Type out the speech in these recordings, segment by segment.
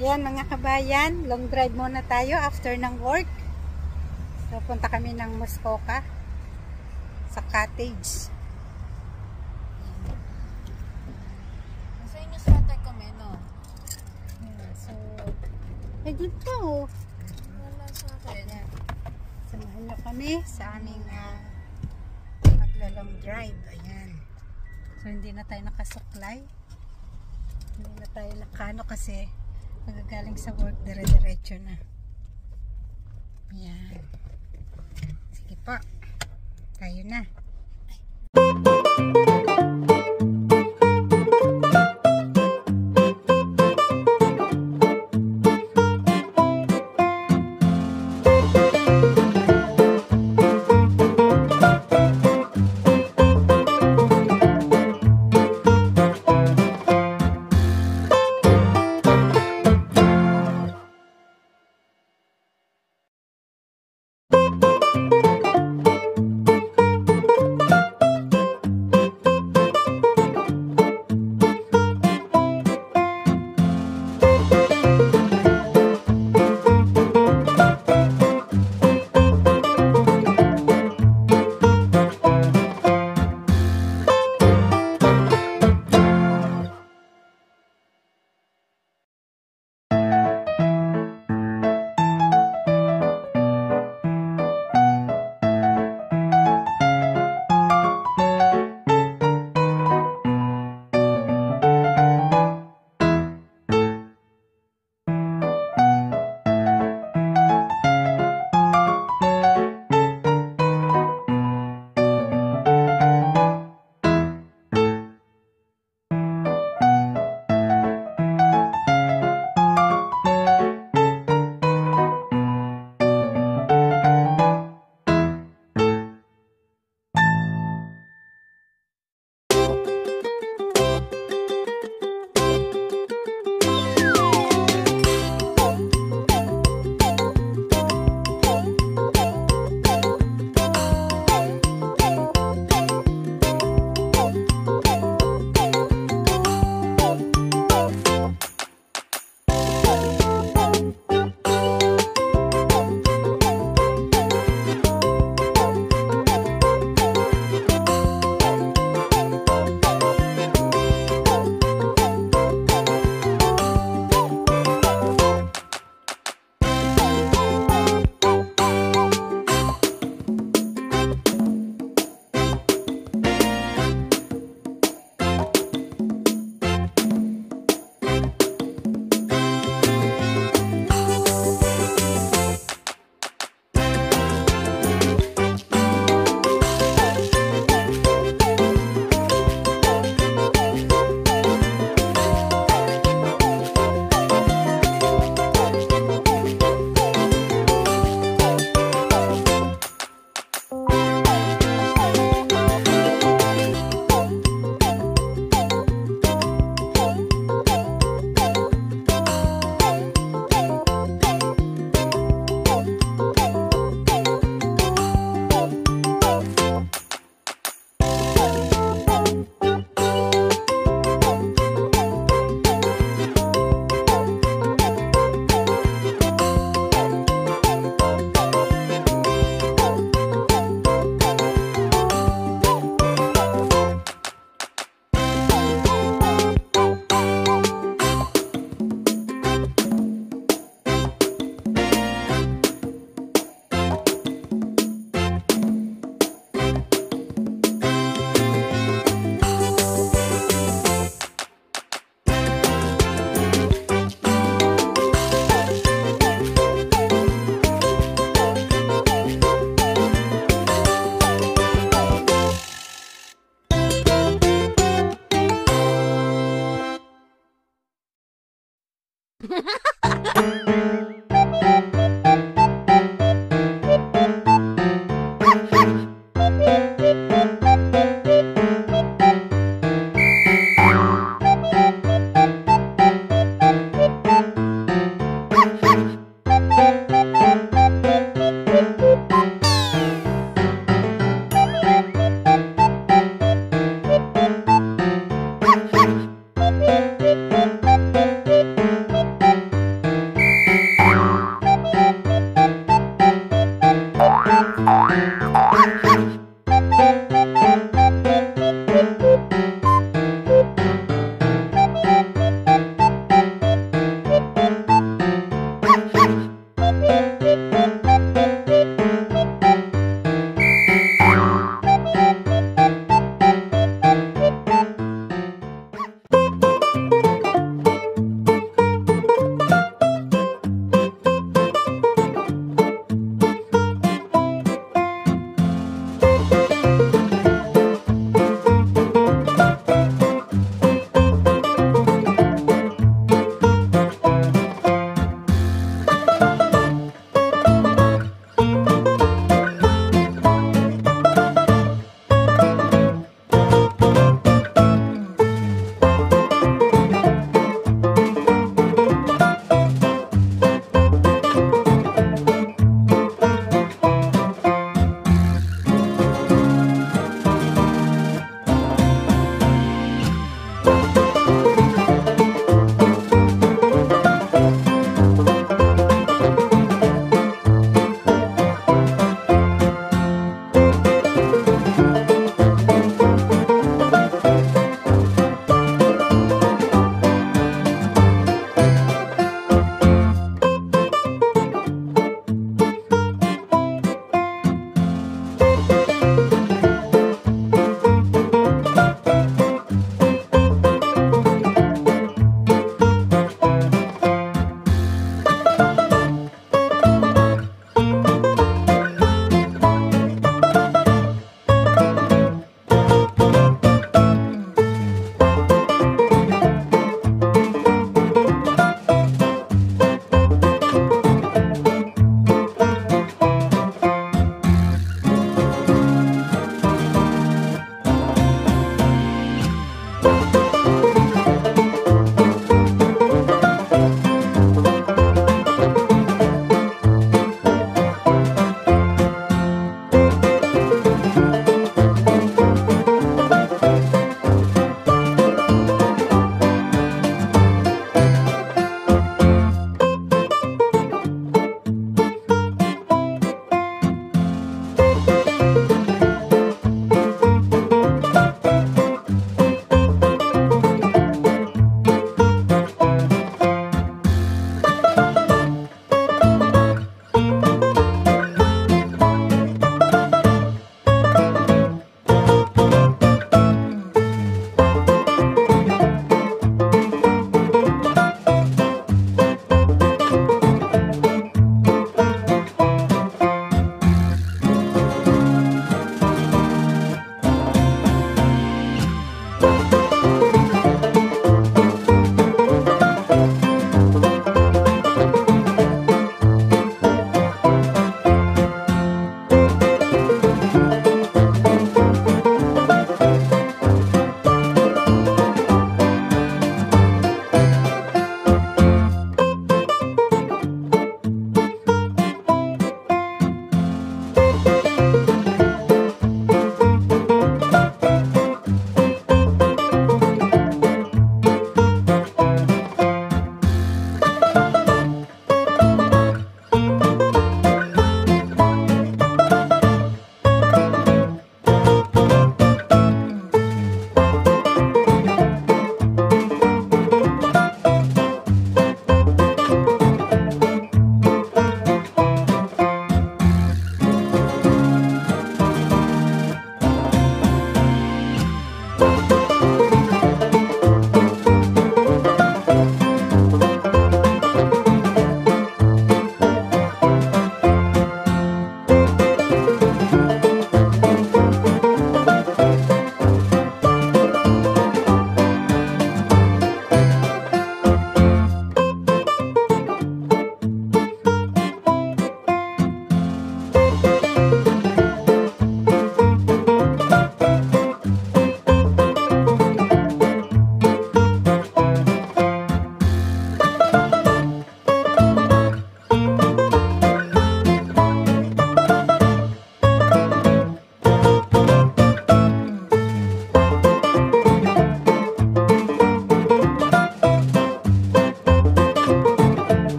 Yan mga kabayan, long drive muna tayo after ng work. So punta kami ng Muskoka sa cottage. Sa inyo sweater kami, no? Yan, so, ay dito. Wala sa akin. Yan. Samahan nyo kami sa aming magla-long drive. Ayan. So hindi na tayo nakasuklay. Hindi na tayo nakano kasi magagaling sa work, dire-diretso na. Ayan. Sige po. Tayo na.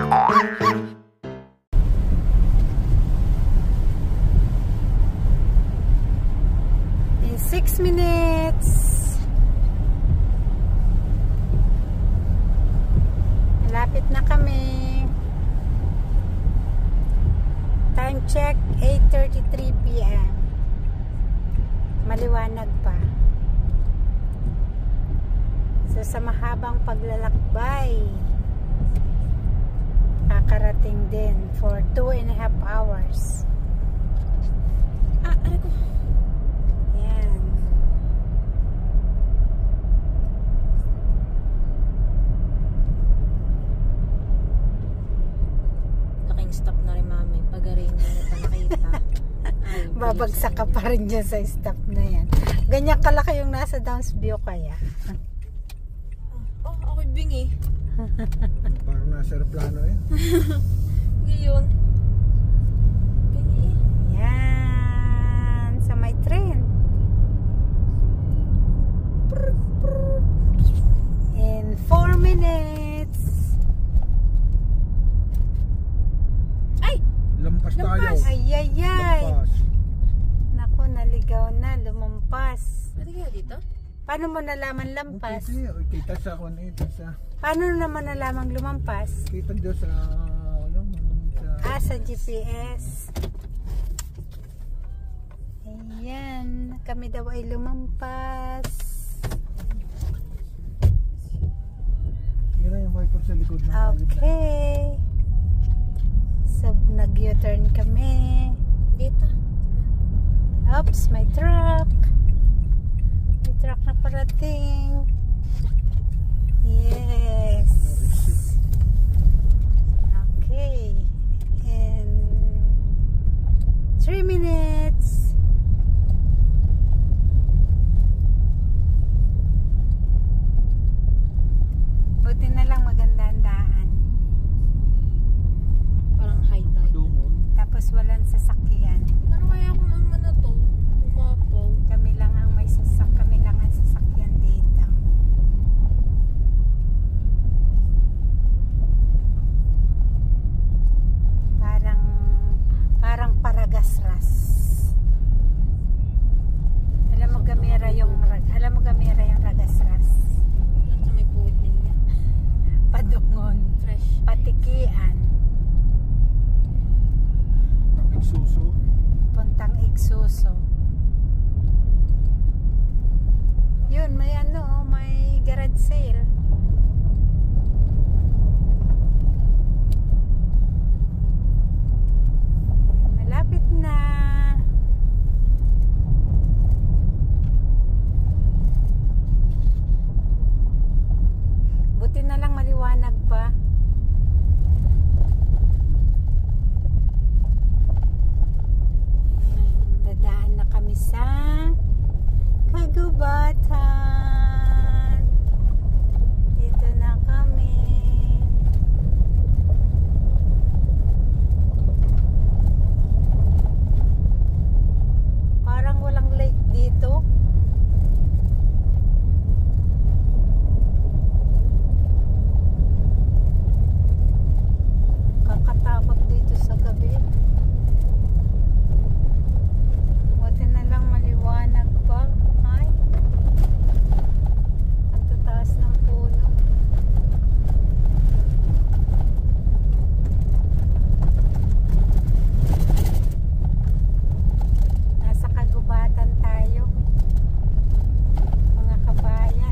In 6 minutes. Malapit na kami. Time check 8:33 PM. Maliwanag pa. So sa mahabang paglalakbay, kakarating din for 2.5 hours. Ano ko? Yan. Laking stop na rin mami. Pag-aring na pa nakita. Ay, Babagsak ka pa rin dyan sa stop na yan. Ganyan kalaki yung nasa Downs View kaya. Oh, ako'y bingi. Parang nasa aeroplano eh. Ngayon. Bingi. Yan. Sa may train. In 4 minutes. Ay! Lampas tayo. Lampas. Ay, ay, ay. Lampas. Naku, naligaw na. Lumampas. Pwede kaya dito? Paano mo nalaman lampas? Okay, kita sa kung ito sa Paano naman nalamang lumampas? kita doon sa ano Sa sa GPS. Ayan. Kami daw ay lumampas. Yan yung wiper sa likod na. Okay. So, nag-U-turn kami. Dito. Oops, may truck. May truck na parating. Yes. Okay. In 3 minutes. Buti na lang maganda ang daan. Parang high tide. Dumon. Tapos walang sasakyan. Ano kaya kung naman na to? Umapaw. Kami lang ang sasakyan dito. Parang paragasras. Alam mo gamera yung ragasras. Yan sa may puwit ninyo. Padungon, Fresh. patikian, Ang suso. puntang Igsuso. Yun, may garage sale. Malapit na. Buti na lang maliwanag pa. Dadaan na kami sa Kagubatan. Dito na kami. Parang walang light dito. Kakatakot dito sa gabi. Buti na lang maliwanag pa. Ay. Ang tataas ng puno. Nasa Kagubatan tayo. Mga kabayan.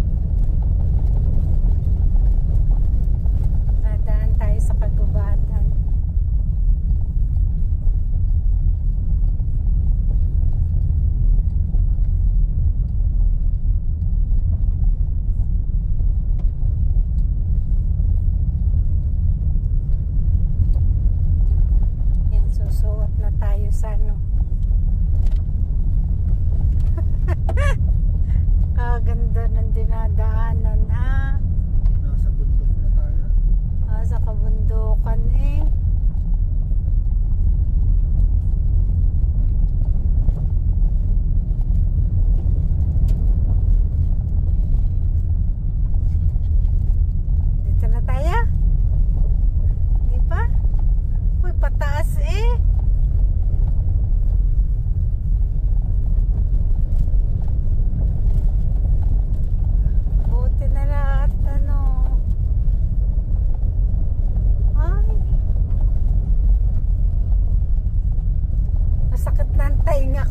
Nadaan tayo sa Kagubatan. Yan, susuot na tayo sa ano. Kaganda ng dinadaanan Nasa bundok na tayo. sa kabundukan eh. Dito na tayo.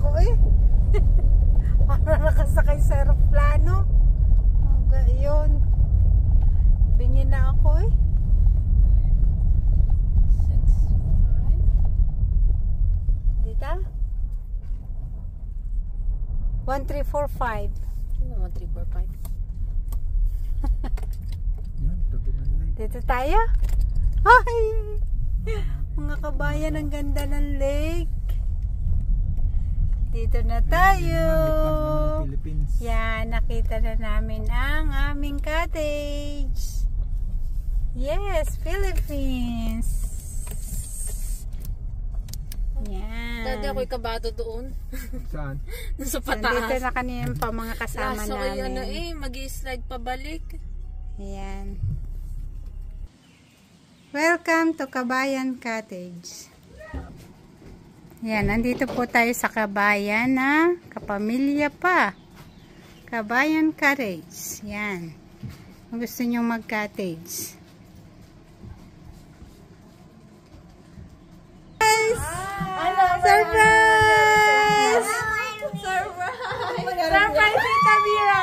ako eh. Para nakasakay sa aeroplano. Hanggang yun. Bingi na ako eh. 6'5". Dita? 1345. Ano 1345? Yan, tabi ng lake. Dito tayo? Ay! Mga kabayan, ang ganda ng lake. Dito na tayo. Philippines. Yan, nakita na namin ang aming cottage. Yes, Philippines. Yan. Dati ako'y kabado doon. Saan? Doon sa Nandito pataas. na kanina pa mga kasama Kaso ko yun namin. mag-i-slide pabalik. Ayan. Welcome to Kabayan Cottage. Yan, nandito po tayo sa kabayan na kapamilya pa. Kabayan Cottage. Yan. Kung gusto nyo mag-cottage. Surprise! Surprise, Tita Mira!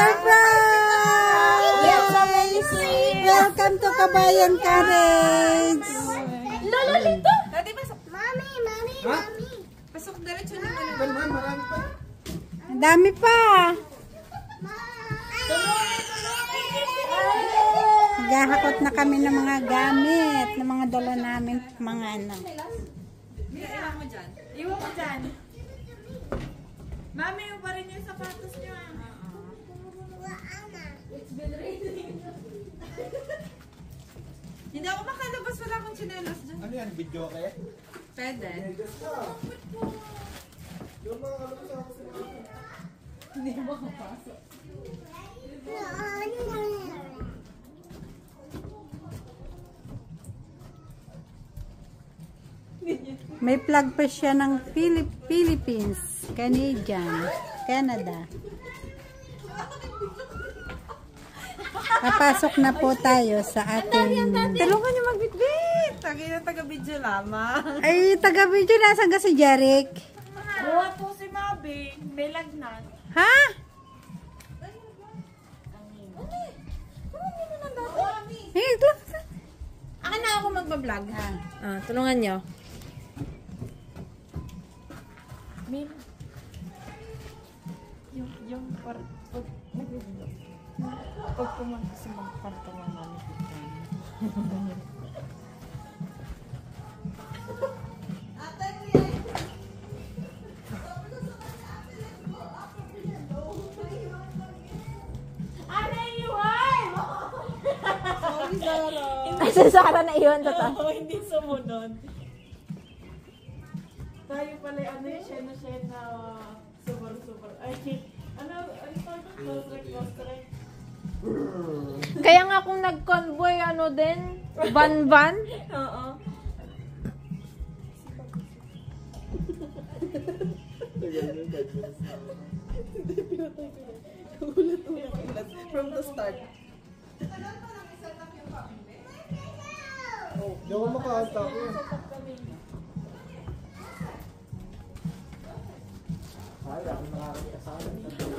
Surprise! Welcome to Kabayan Cottage. Lolo, lito! Ang dami pa. Naghahakot na kami ng mga gamit, ng mga dala namin, mga ano. Iwan mo dyan. Iwan mo dyan. Mami, yung pa rin yung sapatos niyo. Hindi ako makalabas, wala akong tsinelas dyan. Ano yan? Video kaya? Pwede. Hindi mo makapasok. May flag pa siya ng Philippines, Canadian, Canada. Papasok na po tayo sa ating... Tulungan niyo magbitbit. Tagay na taga-video lamang. Ay, taga-video, nasan ka si Jeric? Buha po si Mabi. May lagnat. Ha? Eh, ito. Akin na ako magbablog. Tulungan niyo. Min. Yung pag pumunta sa mga kantongan namin. Asa Sara na iwan to ta. Oo, hindi sumunod. Tayo pala, ano yung Shena super. Ay, ano postrek. Kaya nga kung nag-convoy, ano din, van. Oo. From the start. Hindi ako makahantak yun. Ay, ako nakakasama.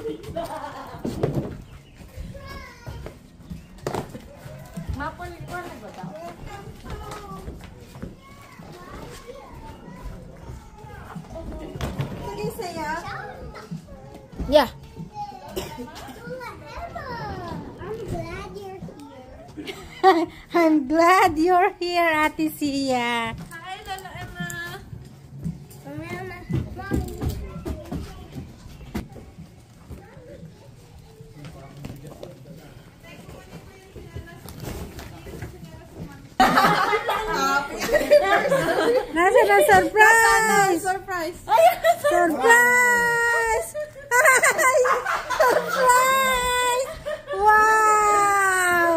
Mapalikwan ba daw? Sige, saya. Yeah. I'm glad you're here, Ate Sia. Hi, Lolo Emma. Nasa na surprise? Surprise! Surprise! Ay! Surprise! Wow!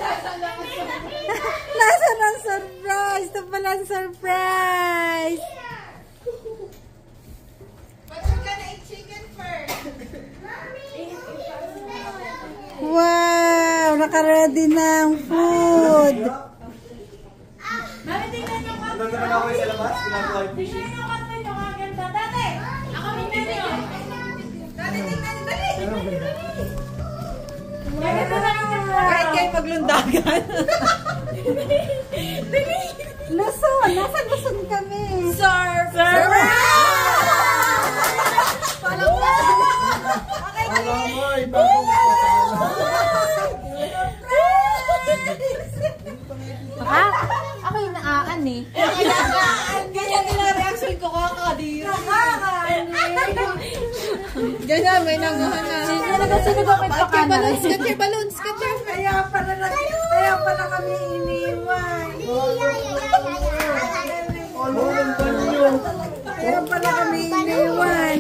Nasa ng surprise? Ito pala ang surprise! But we're gonna eat chicken first. Wow! Naka-ready na ang food! Mami, tingnan yung Nandun na ako sa labas, ginagawa yung tingnan yung outfit yung kaganda. Dati, ako Kahit kayo maglundagan. Luzon! Nasa Luzon kami! Surf! Alam mo, iba kong Ako yung naaan eh. Ganyan yung reaction ko kakadira. Ganyan, may nanguhan na. Sino ba may pakana? Cut your balloons, cut your Kaya pala kami iniwan. Kaya pala kami iniwan.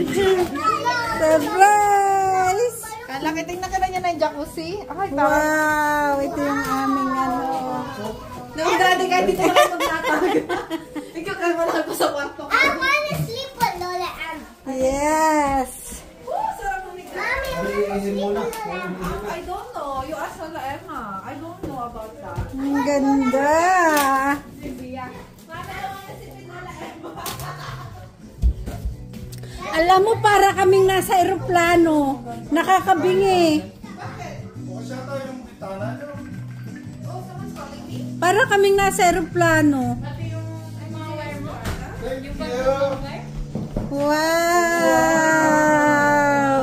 Surprise! Kalakiting na ka na niya ng jacuzzi. Ay, Wow! Ito yung aming ano. Nung dati kahit dito na kayo magtatag. Ikaw kayo malaki pa sa kwarto. I want to sleep with Lola and Yes! Sarap mo nito. Iihin muna. I don't know. You ask Lola Emma. I don't know about that. Ang ganda! Alam mo, para kaming nasa eroplano. Nakakabingi. Para kaming nasa eroplano. Wow!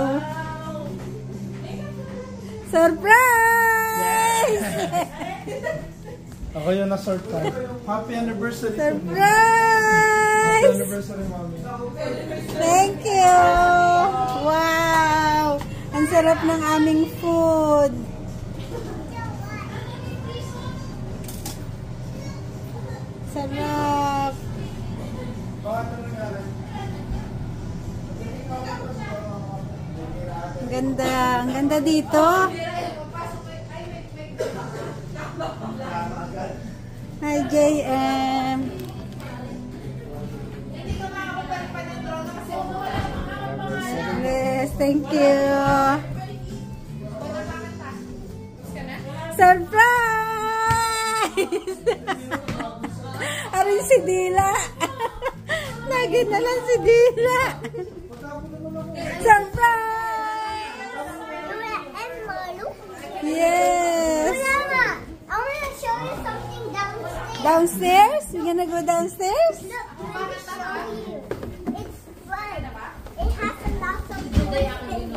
Surprise! Ako yung na-sort ka. Happy anniversary to me. Happy Surprise! anniversary, Mommy. Thank you! Wow! Ang sarap ng aming food. Sarap! Ang ganda dito. Hi, JM. Yes, thank you. Surprise! Arin si Dila. Lagi na lang si Dila. Surprise! Lola and Malu. Yes. Mama, I want to show you something downstairs. Downstairs? We're gonna go downstairs? Look, let me show you. It's fun. It has a lot of things.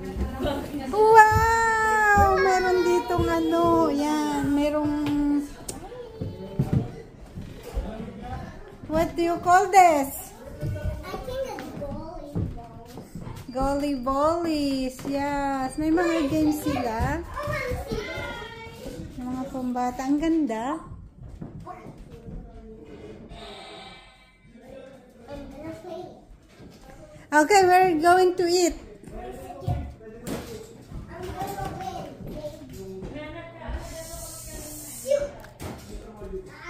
Wow! Meron ditong ano, yan. Merong... What do you call this? I think it's bowling balls. Golly Bollies. Yes. May mga games sila. I want to see this. Yung mga pambata. Ang ganda. I'm gonna play it. Okay, we're going to eat. I'm gonna win. Shoot.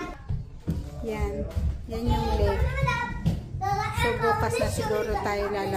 Yan. Yan yung lake. So, bukas na siguro tayo lalabas.